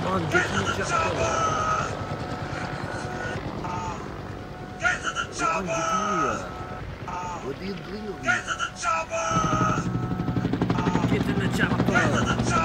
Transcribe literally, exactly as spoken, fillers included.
on, get in the chopper. Get to the Come on, get chopper! in here. What are you doing over Get here? to the chopper! Get in the Get to chopper. the chopper!